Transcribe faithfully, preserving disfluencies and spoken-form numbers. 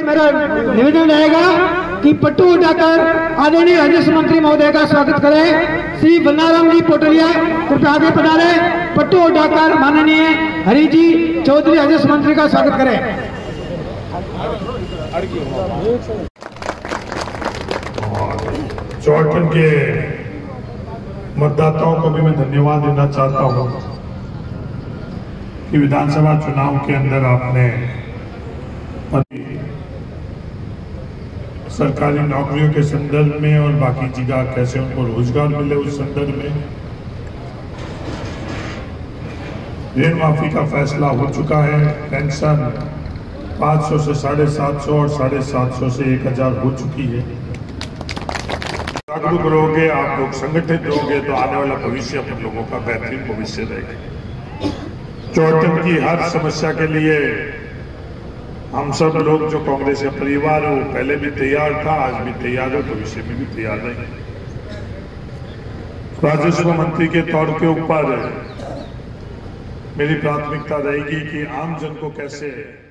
मेरा निवेदन रहेगा कि पट्टू उठाकर आदरणीय राजस्व मंत्री महोदय का स्वागत करें। श्री बन्नाराम जी पोटलिया कृपया आगे पधारे। पट्टू उठाकर माननीय हरि जी चौधरी राजस्व मंत्री का स्वागत करें। चौटन के मतदाताओं को भी मैं धन्यवाद देना चाहता हूं कि विधानसभा चुनाव के अंदर आपने सरकारी नौकरियों के संदर्भ में और बाकी जगह कैसे उनको रोजगार मिले उस संदर्भ में ऋण माफी का फैसला हो चुका है। पेंशन पाँच सौ से साढ़े सात सौ और साढ़े सात सौ से एक हजार हो चुकी है। जागरूक रहोगे आप लोग, संगठित रहोगे तो आने वाला भविष्य अपन लोगों का बेहतरीन भविष्य रहेगा। चौटन की हर समस्या के लिए हम सब लोग जो कांग्रेस का परिवार है वो पहले भी तैयार था, आज भी तैयार है, भविष्य में भी तैयार रहेंगे। राजस्व मंत्री के तौर के ऊपर मेरी प्राथमिकता रहेगी कि आम जन को कैसे